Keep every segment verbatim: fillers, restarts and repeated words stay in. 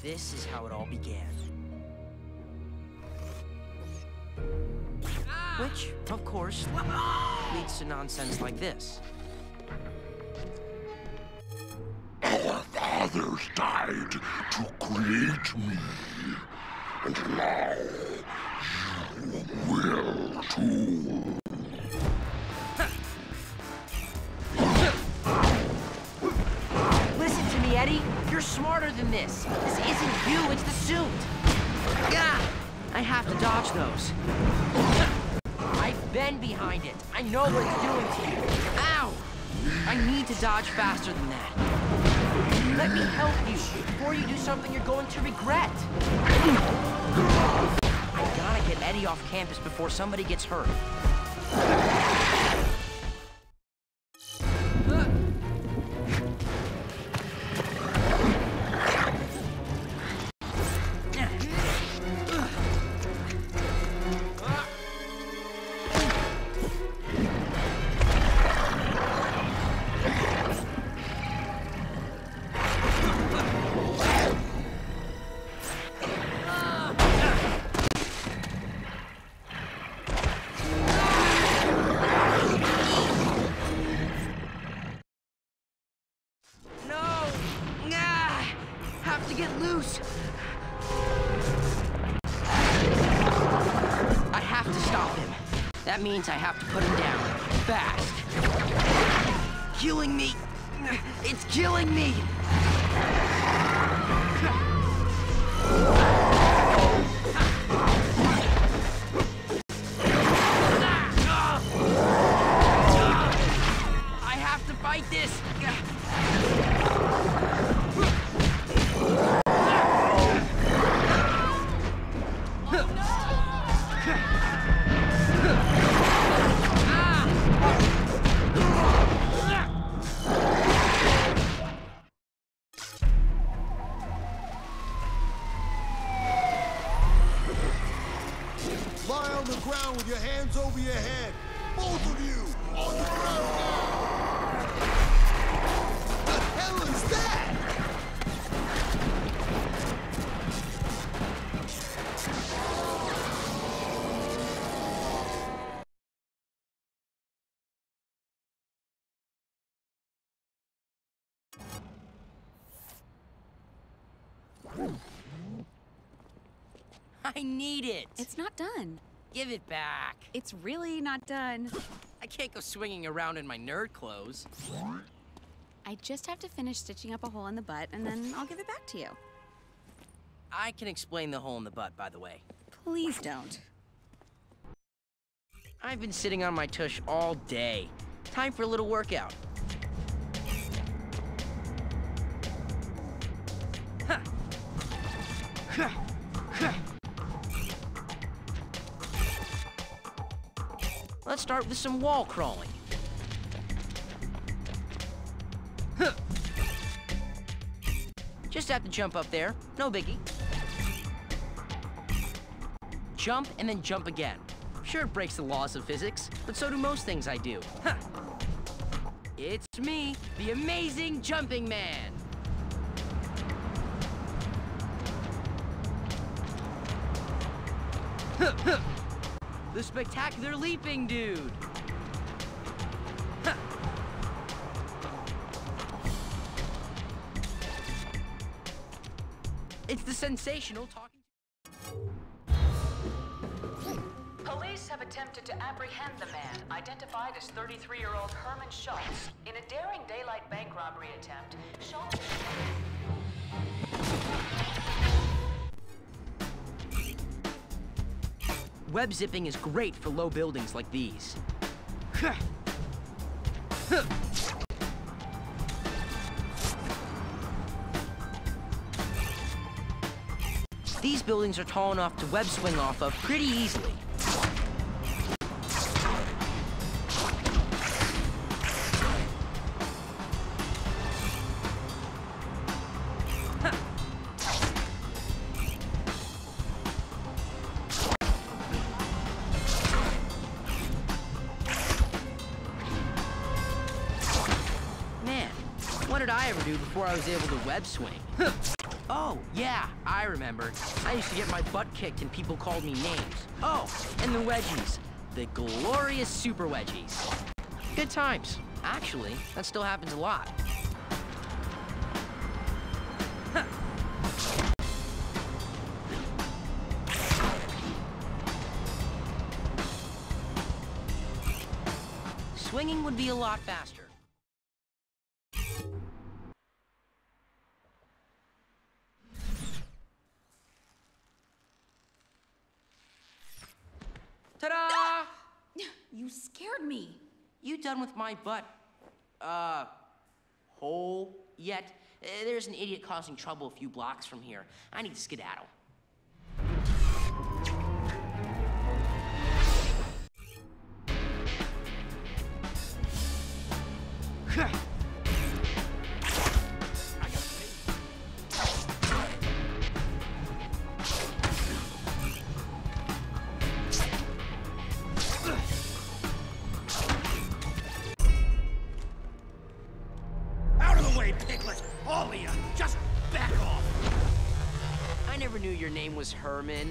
this is how it all began. Which, of course, leads to nonsense like this. Our fathers died to create me, and now you will too. Listen to me, Eddie. You're smarter than this. This isn't you, it's the suit. Ah! I have to dodge those. I've been behind it. I know what it's doing to you. Ow! I need to dodge faster than that. Let me help you before you do something you're going to regret. I gotta get Eddie off campus before somebody gets hurt. That means I have to put him down. Fast. Killing me. It's killing me. I have to fight this. Lie on the ground with your hands over your head. Both of you! On the ground now! The hell is that? I need it. It's not done. Give it back. It's really not done. I can't go swinging around in my nerd clothes. I just have to finish stitching up a hole in the butt, and then I'll give it back to you. I can explain the hole in the butt, by the way. Please don't. I've been sitting on my tush all day. Time for a little workout. Huh. Huh. Huh. Let's start with some wall crawling. Huh. Just have to jump up there, no biggie. Jump and then jump again. Sure, it breaks the laws of physics, but so do most things I do. Huh. It's me, the amazing jumping man. Huh, huh. The spectacular leaping dude. Huh. It's the sensational talking. Police have attempted to apprehend the man, identified as thirty-three-year-old Herman Schultz. In a daring daylight bank robbery attempt, Schultz... Web zipping is great for low buildings like these. These buildings are tall enough to web swing off of pretty easily. What did I ever do before I was able to web swing? Oh, Oh, yeah, I remember. I used to get my butt kicked and people called me names. Oh, and the wedgies. The glorious super wedgies. Good times. Actually, that still happens a lot. Huh. Swinging would be a lot faster. Ta-da! You scared me. You done with my butt, uh, hole yet? Uh, there's an idiot causing trouble a few blocks from here. I need to skedaddle. Out of the way, Piglet! All of you, just back off! I never knew your name was Herman.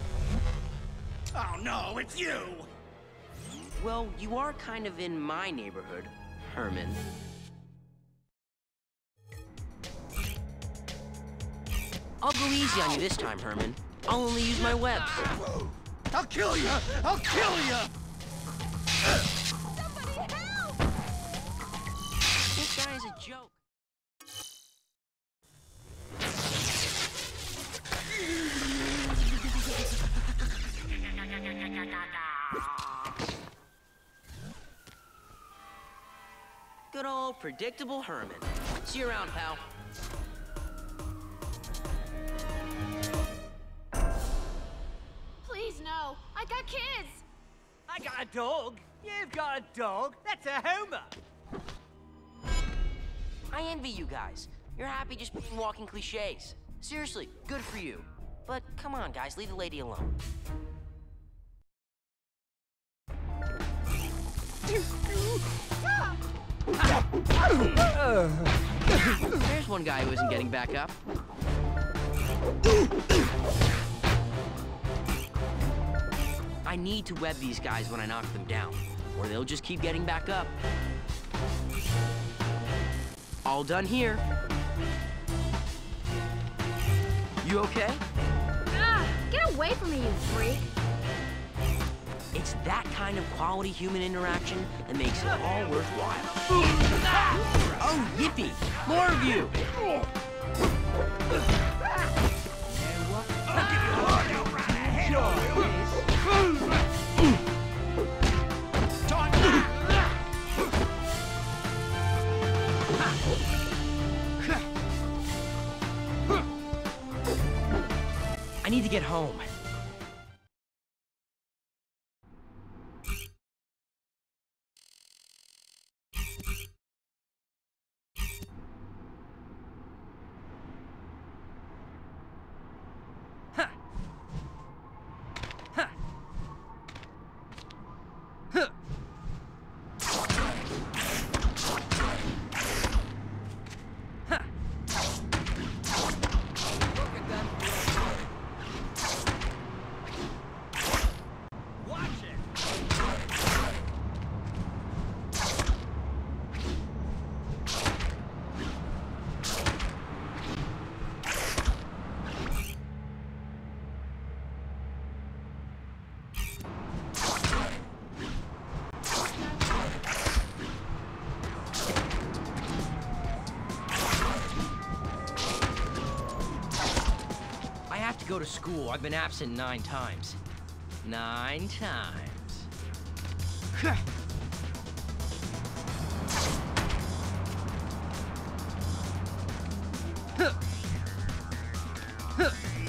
Oh no, it's you! Well, you are kind of in my neighborhood, Herman. I'll go easy on you this time, Herman. I'll only use my webs. I'll kill you! I'll kill you! Somebody help! This guy is a joke. Good old predictable Herman. See you around, pal. Please, no. I got kids. I got a dog. You've got a dog. That's a Homer. I envy you guys. You're happy just being walking cliches. Seriously, good for you. But come on, guys, leave the lady alone. There's one guy who isn't getting back up. I need to web these guys when I knock them down, or they'll just keep getting back up. All done here. You okay? Ah, get away from me, you freak! It's that kind of quality human interaction that makes it all worthwhile. Oh, yippee! More of you! I'll give you a hard out right ahead of you! I need to get home. Huh. Huh. Huh. Huh. Look at them. Watch it. I have to go to school. I've been absent nine times. Nine times. Huh. Huh. Huh.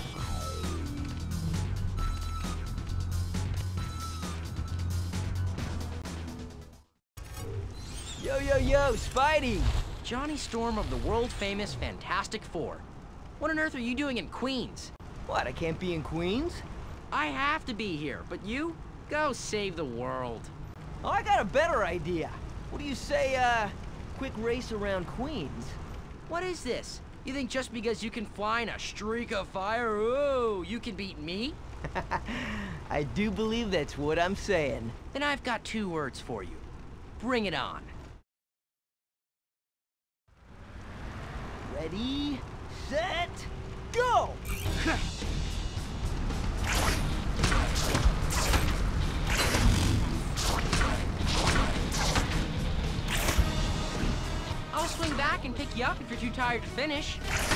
Yo, yo, yo, Spidey! Johnny Storm of the world-famous Fantastic Four. What on earth are you doing in Queens? What, I can't be in Queens? I have to be here, but you? Go save the world. Oh, I got a better idea. What do you say, uh, quick race around Queens? What is this? You think just because you can fly in a streak of fire, ooh, you can beat me? I do believe that's what I'm saying. Then I've got two words for you. Bring it on. Ready, set, go! I'll swing back and pick you up if you're too tired to finish.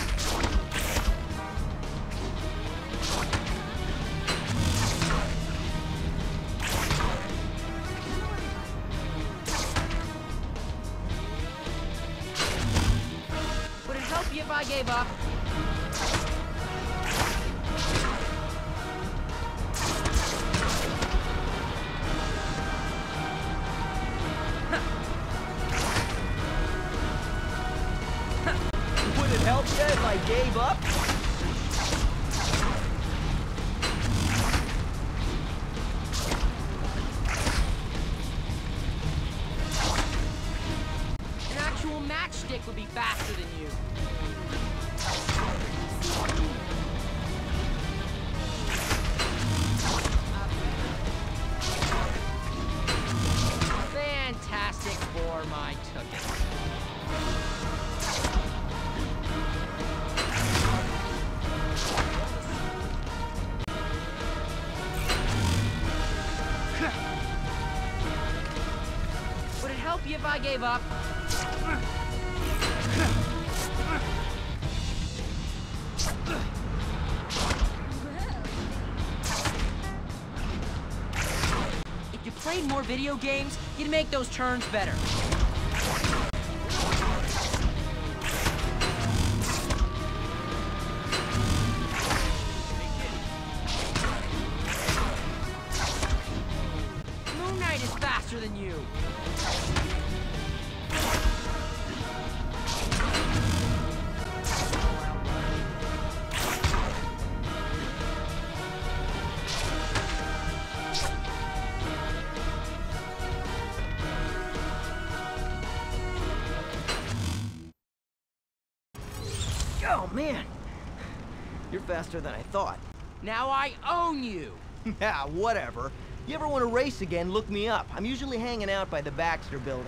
Would it help you if I gave up? Would it help you if I gave up? An actual matchstick would be faster than you. Fantastic form, I took it. Would it help you if I gave up? If you played more video games, you'd make those turns better. Moon Knight is faster than you. Oh, man. You're faster than I thought. Now I own you. Yeah, whatever. You ever want to race again, look me up. I'm usually hanging out by the Baxter Building.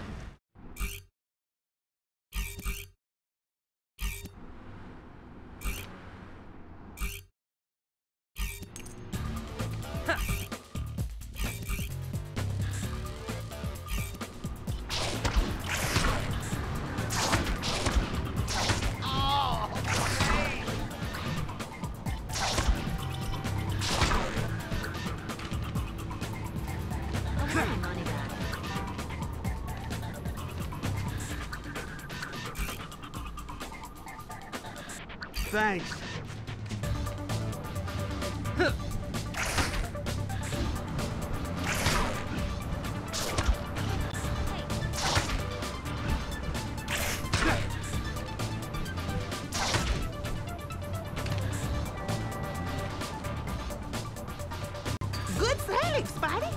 Thanks. Good sailing, Spidey.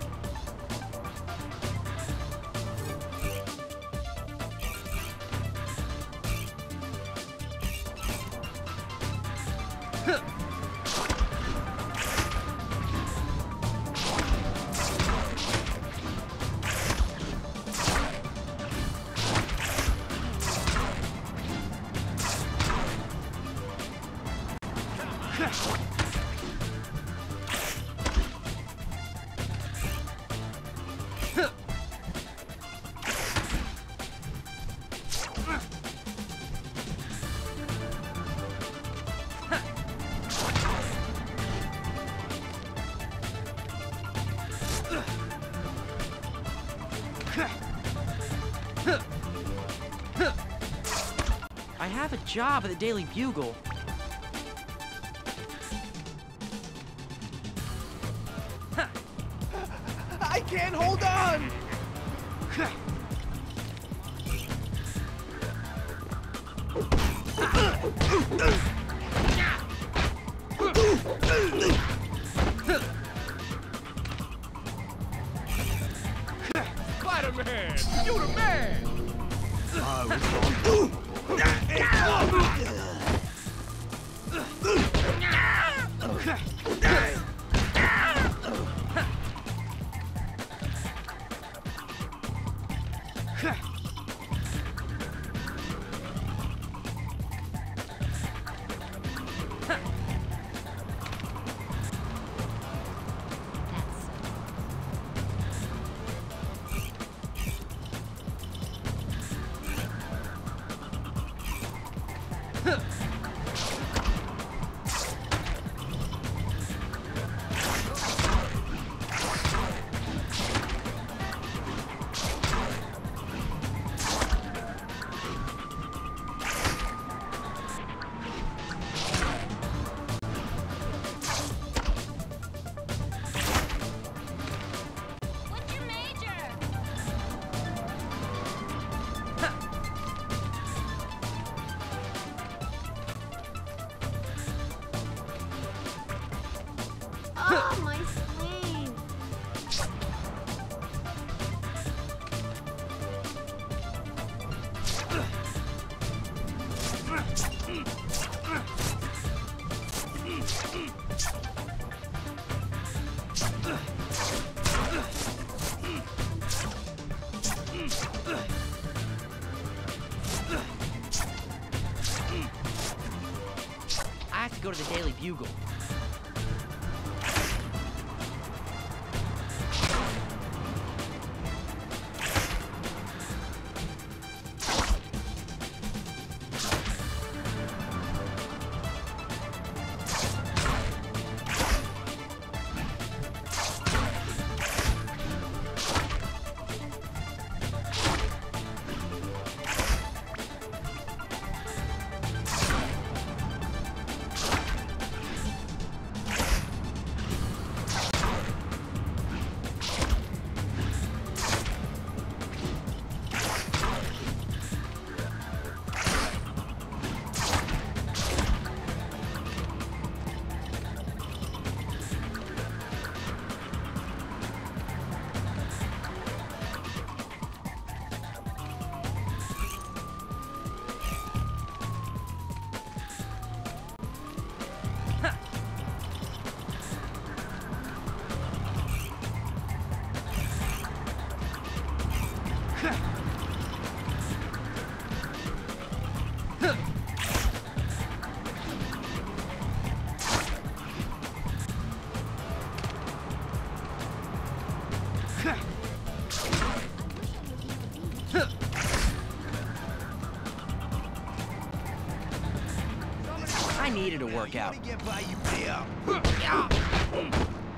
I have a job at the Daily Bugle. I can't hold on! Spider-Man! You the man! I was wrong. Oh, my sling. I have to go to the Daily Bugle. I needed a workout. Get by you, pay up.